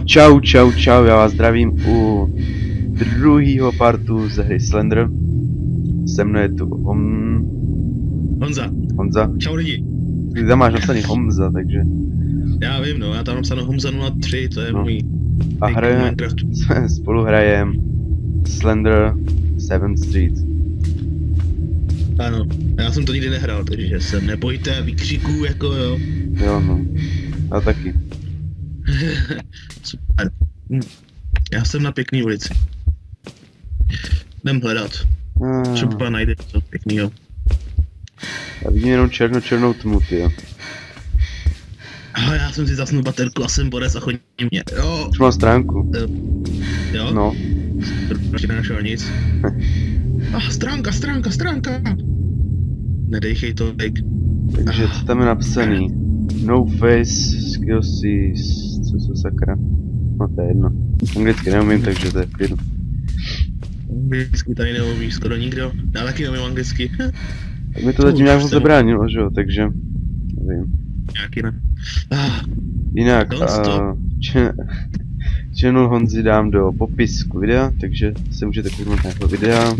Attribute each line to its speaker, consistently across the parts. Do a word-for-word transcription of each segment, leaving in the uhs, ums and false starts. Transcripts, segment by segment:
Speaker 1: Čau, čau, čau, já vás zdravím u druhého partu ze hry Slender. Se mnou je tu Hom...
Speaker 2: Honza.
Speaker 1: Honza.
Speaker 2: Čau lidi.
Speaker 1: Ty tam máš napsaný Homza, takže...
Speaker 2: Já vím, no, já tam napsáno Homza nula tři, to je no. můj...
Speaker 1: A hrajeme, spolu hrajem Slender seventh Street.
Speaker 2: Ano, já jsem to nikdy nehrál, takže se nebojte výkřiků, jako jo.
Speaker 1: Jo, no. Já taky.
Speaker 2: Super. Hm. Já jsem na pěkný ulici. Jdem hledat.
Speaker 1: Ah.
Speaker 2: Třeba najde něco pěknýho.
Speaker 1: Já vidím jenom černo černou tmu, tyjo.
Speaker 2: Aha, já jsem si zasnul baterku a jsem borec a chodí mě. Jo.
Speaker 1: Už mám stránku.
Speaker 2: Jo?
Speaker 1: No.
Speaker 2: Ještě nenašel nic. Ah, stránka, stránka, stránka. Nedejchej to, tak.
Speaker 1: Takže co tam je napsaný? No face, skills, co jsou sakra? No to je jedno. Anglicky neumím, takže to je v klidu.
Speaker 2: Anglicky tady neumí skoro nikdo. Já taky neumím anglicky.
Speaker 1: Tak mi to zatím nějak moc zabránilo, že jo, takže... nevím.
Speaker 2: Nějaký ne. Ah.
Speaker 1: Jinak, uh, channel Honzi dám do popisku videa, takže se můžete kouknout na jeho videa.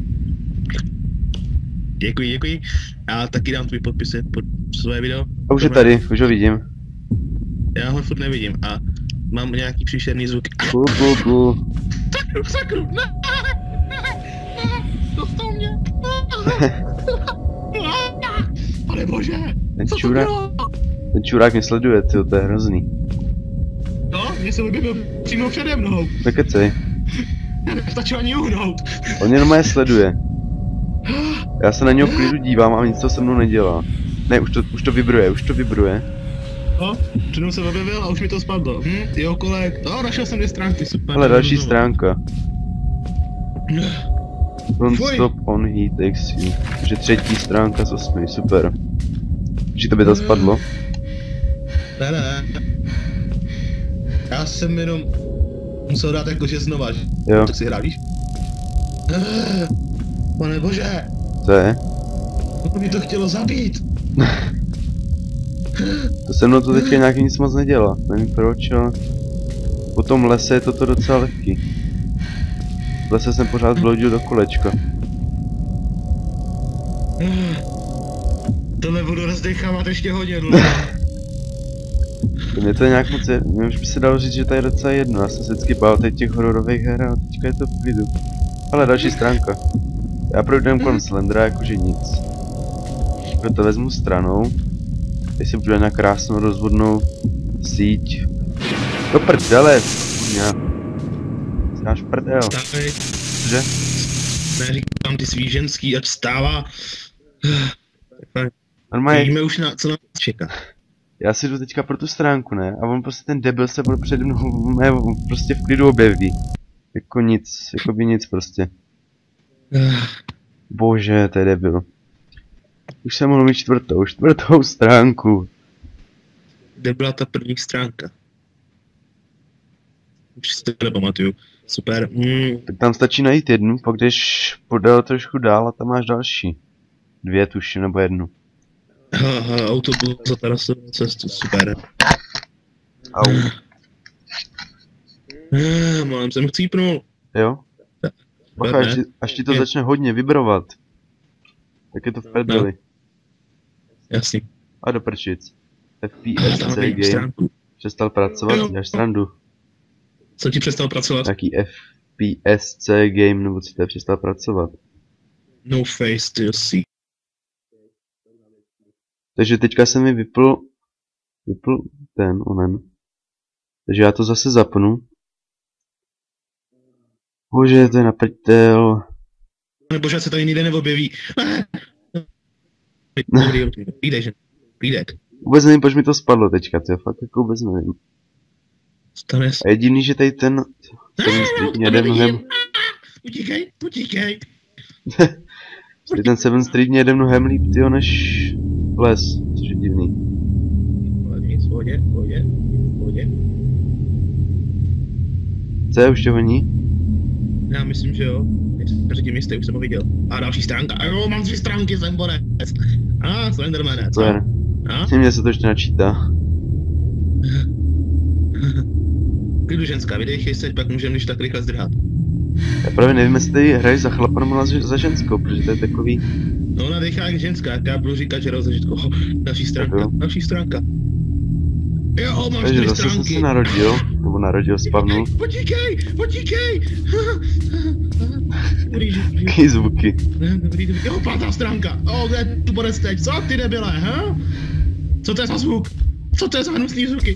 Speaker 2: Děkuji, děkuji. Já taky dám tvůj podpis pod své video.
Speaker 1: A už je tady, už ho vidím.
Speaker 2: Já ho furt nevidím a mám nějaký příšerný zvuk.
Speaker 1: Bu, bu, bu.
Speaker 2: Sakru, sakru, ne, ne, ne, dostal mě. Pane bože,
Speaker 1: ten
Speaker 2: co
Speaker 1: čurák,
Speaker 2: to bylo?
Speaker 1: ten čurák mě sleduje, tyjo, to je hrozný.
Speaker 2: No, mě se objevil přímo přede mnou.
Speaker 1: Nekecej.
Speaker 2: Já nestačil ani uhnout.
Speaker 1: On jenom mě sleduje. Já se na něho v klidu dívám a nic to se mnou nedělá. Ne, už to, už to vibruje, už to vibruje.
Speaker 2: No, přednou se objevil a už mi to spadlo. Hm, jo kolek, no, našel jsem dvě stránky, super.
Speaker 1: Ale další stránka. Don't
Speaker 2: Fuj.
Speaker 1: stop on he takes you. Takže třetí stránka z osmi, super. Že to by to spadlo?
Speaker 2: Ne, ne, ne. Já jsem jenom musel dát jakože znova, že?
Speaker 1: Jo.
Speaker 2: Tak si hrál, víš? Pane bože,
Speaker 1: Co je?
Speaker 2: to by to chtělo zabít.
Speaker 1: To se mnou to teďka nějaký nic moc nedělá, nevím proč, ale... Po tom lese je toto docela lehký. V lese jsem pořád bloudil do kolečka.
Speaker 2: Tohle budu rozdechávat ještě hodně dlouho.
Speaker 1: Mně to je nějak moc, mě už by se dalo říct, že to je docela jedno, já jsem se vždycky bál teď těch hororových her a teďka je to v klidu. Ale další stránka. Já projdem kolem Slendera jakože nic. Proto vezmu stranou. Teď si budu na krásnou rozvodnou síť. Do prdele, kurňa. Znáš prdel.
Speaker 2: Vstávej.
Speaker 1: Že?
Speaker 2: Neříkám ty svý ženský, ať vstává.
Speaker 1: Normálně.
Speaker 2: Víme už na co nás čeká.
Speaker 1: Já si jdu teďka pro tu stránku, ne? A on prostě ten debil se bude přede mnou, ne, prostě v klidu objeví. Jako nic, jako by nic prostě. Bože, to je debil. Už jsem mohl mít čtvrtou, čtvrtou stránku.
Speaker 2: Kde byla ta první stránka? Už si to nepamatuju. Super. Mm.
Speaker 1: Tak tam stačí najít jednu, pak jdeš podél trošku dál a tam máš další. Dvě tuším, nebo jednu.
Speaker 2: Aha, autobus za terasovou cestu, super.
Speaker 1: Au.
Speaker 2: Ah, málem jsem chcípnul.
Speaker 1: Jo? Bacha, až, až ti to začne hodně vibrovat. Tak je to v prdeli.
Speaker 2: No. Jasný.
Speaker 1: A do prčic. F P S C game. Přestal pracovat, děláš srandu.
Speaker 2: Co ti přestal pracovat?
Speaker 1: Taký F P S C game, nebo co to je, přestal pracovat.
Speaker 2: No face to see.
Speaker 1: Takže teďka se mi vypl... Vypl ten, onen. Takže já to zase zapnu. Bože, to je na prdel.
Speaker 2: Bože, se tady nikde neobjeví. Pídej, že? Pídek.
Speaker 1: Vůbec nevím, proč mi to spadlo teďka, to je fakt jako vůbec nevím.
Speaker 2: Stane se.
Speaker 1: A jediný, že tady ten... ten Street jde mnohem...
Speaker 2: Utíkej, utíkej.
Speaker 1: Tady ten Seventh Street mě jde mnohem líp, tyjo, než les, což je divný.
Speaker 2: Nic, pohodě, pohodě, pohodě.
Speaker 1: Co je, už tě honí?
Speaker 2: Já myslím, že jo. Řekni jistý, už jsem ho viděl. A další stránka. A jo, mám tři stránky, jsem borec. A, Slendermane, co?
Speaker 1: A? Mně se to ještě načítá.
Speaker 2: klidu ženská, vydechej se, pak můžeme když tak rychle zdrhat.
Speaker 1: Já právě nevím, jestli tady hraješ za chlapa nebo za, za ženskou, protože to je takový...
Speaker 2: No ona dechá jak ženská, já budu říkat, že rozežitko. Oh, další stránka, další stránka. Jo, mám
Speaker 1: Takže
Speaker 2: čtyři
Speaker 1: zase jsem
Speaker 2: stránky.
Speaker 1: se narodil, nebo narodil, spavnul.
Speaker 2: Potíkej, potíkej! Dobrý, že...
Speaker 1: Jaký zvuky.
Speaker 2: Ne, dobrý, dobrý. Jo, pátá stránka. O, kde je tu borec teď? Co ty debile, ha? Co to je za zvuk? Co to je za hnusný zvuky?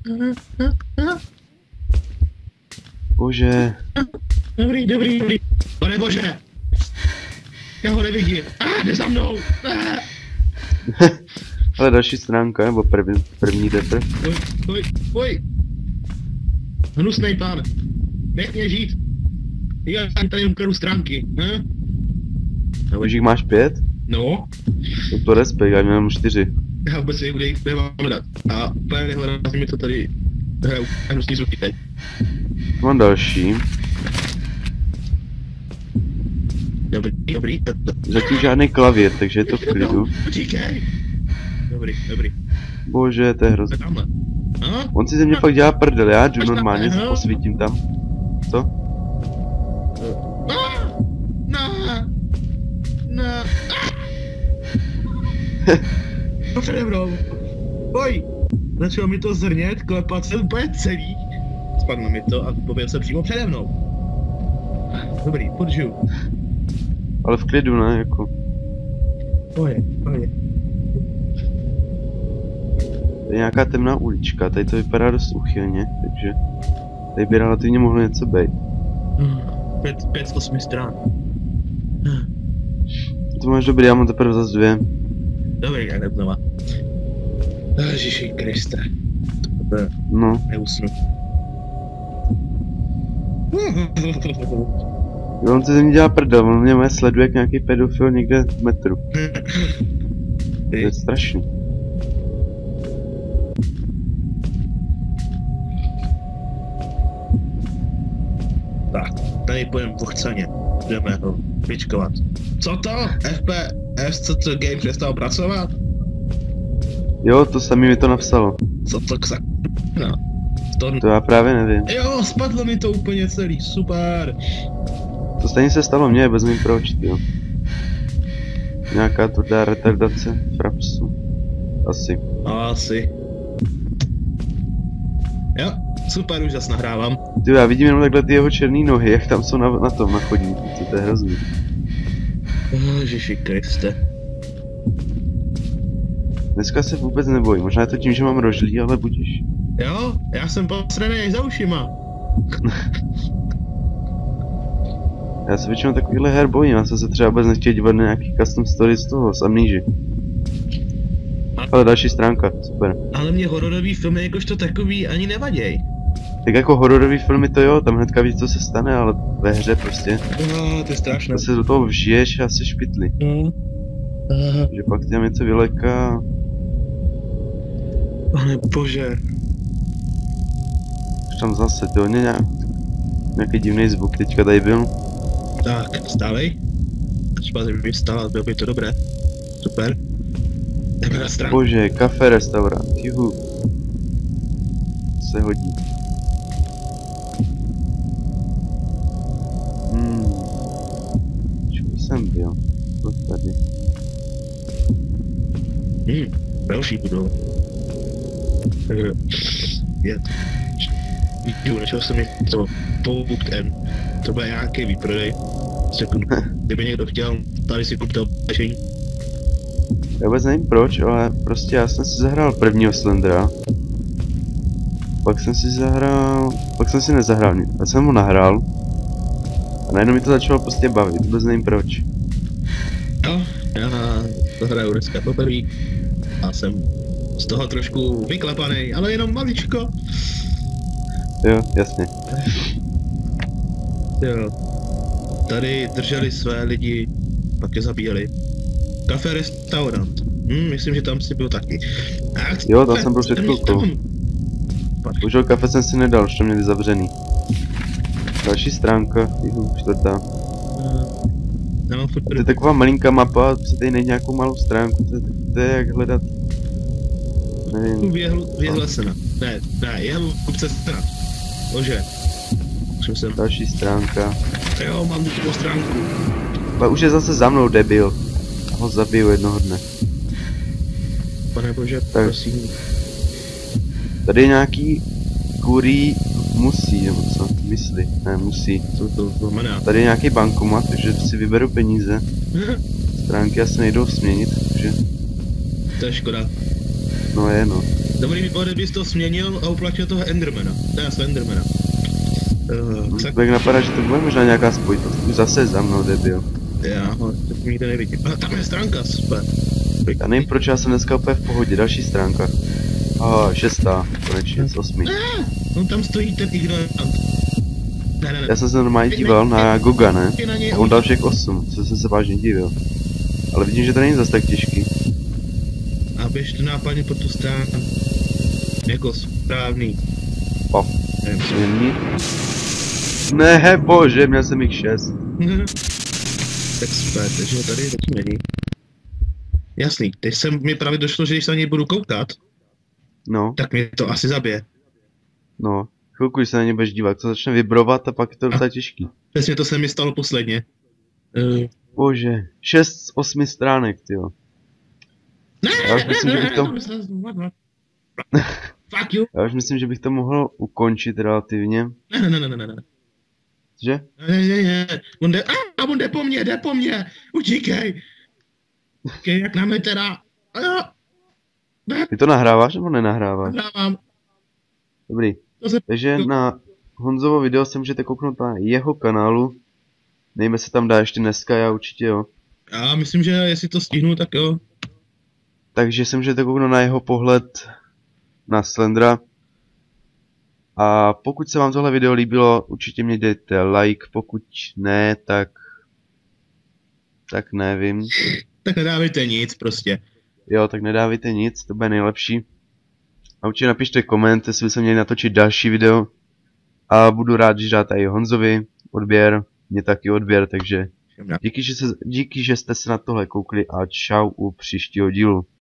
Speaker 1: Bože.
Speaker 2: Dobrý, dobrý, dobrý. Pane bože! Já ho nevidím. Ah, jde za mnou! Ah.
Speaker 1: Ale další stránka, nebo první, první teprve.
Speaker 2: Pojď, pojď, pojď! Hnusnej pán. Nech mě žít. Já tady jen kladu stránky, hm?
Speaker 1: Už jich máš pět?
Speaker 2: No.
Speaker 1: To to respekt, já mám čtyři.
Speaker 2: Já vůbec nevím, kde jich mám dát. A úplně nehledám mi to tady. Hraju hnusný zvuky teď.
Speaker 1: Mám další.
Speaker 2: Dobrý, dobrý.
Speaker 1: Zatím žádný klavír, takže je to v klidu.
Speaker 2: Utíkej! Dobrý, dobrý.
Speaker 1: Bože, to je hrozné.
Speaker 2: Tamhle. A?
Speaker 1: On si ze mě fakt dělá prdel, já jdu
Speaker 2: Až tam,
Speaker 1: normálně,
Speaker 2: aha.
Speaker 1: posvítím tam. Co?
Speaker 2: Ah! Na! Na! To přede mnou! Pojď! Začalo mi to zrnět, klepat se úplně celý. Spadlo mi to a poběl se přímo přede mnou. Dobrý, podžiju.
Speaker 1: Ale v klidu, ne, jako.
Speaker 2: Pohodě, pohodě.
Speaker 1: To je nějaká temná ulička, tady to vypadá dost uchylně, takže... Tady by relativně mohlo něco být.
Speaker 2: Pět, pět z osmi stran.
Speaker 1: To máš dobrý, já mám teprve zase dvě.
Speaker 2: Dobrý, jak jdem znova. Ježiši Kriste. To
Speaker 1: No,
Speaker 2: neusnu.
Speaker 1: on si ze mě dělá prdel, on mě moje sleduje jak nějaký pedofil někde v metru. To je strašný.
Speaker 2: Tak, tady půjdeme pochceně. Jdeme ho vyčkovat. Co to? F P S C C Game přestal pracovat?
Speaker 1: Jo, to samý mi to napsalo.
Speaker 2: Co to ksa... No. To...
Speaker 1: To já právě nevím.
Speaker 2: Jo, spadlo mi to úplně celý, super.
Speaker 1: To stejně se stalo mně, bez mým proč, jo. Nějaká tvrdá retardace frapsu. Asi.
Speaker 2: Asi. Jo, super, už zas nahrávám.
Speaker 1: Ty, já vidím jenom takhle ty jeho černý nohy, jak tam jsou na, na tom, na chodníku, to je hrozný.
Speaker 2: Ježiši Kriste.
Speaker 1: Dneska se vůbec nebojím, možná je to tím, že mám rožlí, ale budíš.
Speaker 2: Jo, já jsem posranej za ušima.
Speaker 1: Já se většinou takovýhle her bojím, já jsem se třeba vůbec nechtěl dívat na nějaký custom story z toho, z Amnesia. Ale další stránka, super.
Speaker 2: Ale mě hororový filmy jakožto takový ani nevaděj.
Speaker 1: Tak jako hororový filmy to jo, tam hnedka víš, co se stane, ale ve hře prostě.
Speaker 2: Oh, to je strašné.
Speaker 1: To se do toho vžiješ a jsi špitli.
Speaker 2: No. Uh,
Speaker 1: Že pak tam něco vyleká.
Speaker 2: Pane bože.
Speaker 1: Už tam zase, to je nějak, nějaký divný zvuk teďka tady byl.
Speaker 2: Tak, stávej. Třeba by mi stala, bylo by to dobré. Super. Jdeme na stranu.
Speaker 1: Bože, kafe, restaurant, juhu. Se hodí. Hmm. Čemu jsem byl? To tady.
Speaker 2: Hmm, další budou. Takže, je. Vidíju, našel jsem mi to Booked N. To byl nějaký výprodej. Sekundu. Kdyby někdo chtěl, tady si kup to oblečení.
Speaker 1: Já vůbec nevím proč, ale prostě já jsem si zahrál prvního Slendera. Pak jsem si zahrál... Pak jsem si nezahrál nic. Já jsem ho nahrál. A najednou mi to začalo prostě bavit, vůbec nevím proč.
Speaker 2: No, já to hraju dneska poprvé. A jsem z toho trošku vyklepanej, ale jenom maličko.
Speaker 1: Jo, jasně.
Speaker 2: Jo. Tady drželi své lidi, pak je zabíjeli. Kafe restaurant. Hm, myslím, že tam si byl taky. Ach,
Speaker 1: Jo, tam jsem byl před chvilkou. Bohužel kafe jsem si nedal, už to měli zavřený. Další stránka, jihu, čtvrtá.
Speaker 2: No, furt
Speaker 1: To je taková malinká mapa, si tady najít nějakou malou stránku, to je, to je jak hledat... Nevím.
Speaker 2: Věhlu, věhle sena. Ne, ne, jehlu kupce sena. Bože. Už jsem...
Speaker 1: Další stránka.
Speaker 2: Jo, mám tu stránku.
Speaker 1: Ale už je zase za mnou debil. Ho zabiju jednoho dne.
Speaker 2: Pane bože,
Speaker 1: Tak.
Speaker 2: prosím.
Speaker 1: Tady je nějaký kurý musí, nebo co? Myslí, ne musí.
Speaker 2: Co to znamená?
Speaker 1: Tady je nějaký bankomat, takže si vyberu peníze. Stránky asi nejdou směnit, takže...
Speaker 2: To je škoda.
Speaker 1: No je no.
Speaker 2: Dobrý by bylo, kdybys to směnil a uplatil toho Endermana. To je asi Endermana. Uh, tak
Speaker 1: Tak napadá, že to bude možná nějaká spojitost. Už zase za mnou debil.
Speaker 2: já ho teď nikde nevidím. A tam je stránka, super.
Speaker 1: Já nevím, proč já jsem dneska úplně v pohodě. Další stránka. Aha, šestá, konečně z osmi.
Speaker 2: No tam stojí ten ignorant. Ne, ne, ne.
Speaker 1: Já jsem se normálně díval na Goga, ne?
Speaker 2: Na něj
Speaker 1: A on dal všech osm, co jsem se vážně divil. Ale vidím, že to není zase tak těžký.
Speaker 2: A běž to nápadně po tu stranu. Jako správný.
Speaker 1: O,
Speaker 2: Nevím, co.
Speaker 1: směrní. Ne, bože, měl jsem jich šest.
Speaker 2: Tak super, takže tady taky není. Jasný, teď jsem mi právě došlo, že když se na něj budu koukat,
Speaker 1: No,
Speaker 2: tak mě to asi zabije.
Speaker 1: no. Chvilku, když se na ně budeš dívat, to začne vibrovat a pak je to docela těžký.
Speaker 2: Přesně to se mi stalo posledně. Uh,
Speaker 1: Bože, šest z osmi stránek, tyjo. Já už myslím, že bych to...
Speaker 2: Fuck you.
Speaker 1: Já už myslím, že bych to mohl ukončit relativně.
Speaker 2: Ne, ne, ne, ne, ne, ne.
Speaker 1: Že?
Speaker 2: Ne, ne, ne, on jde, a on jde po mně, jde po mně, utíkej. Utíkej, jak na mě teda. A jo. Ne,
Speaker 1: Ty to nahráváš nebo nenahráváš?
Speaker 2: dávám.
Speaker 1: Dobrý.
Speaker 2: To se...
Speaker 1: Takže na Honzovo video se můžete kouknout na jeho kanálu. Nejme se tam dá ještě dneska, já určitě jo.
Speaker 2: Já myslím, že jestli to stihnu, tak jo.
Speaker 1: Takže se můžete kouknout na jeho pohled na Slendra. A pokud se vám tohle video líbilo, určitě mě dejte like, pokud ne, tak... Tak nevím.
Speaker 2: Tak nedávejte nic prostě.
Speaker 1: Jo, tak nedávejte nic, to bude nejlepší. A určitě napište koment, jestli byste měli natočit další video. A budu rád, když dáte i Honzovi odběr, mě taky odběr, takže díky, že, se, díky, že jste se na tohle koukli a čau u příštího dílu.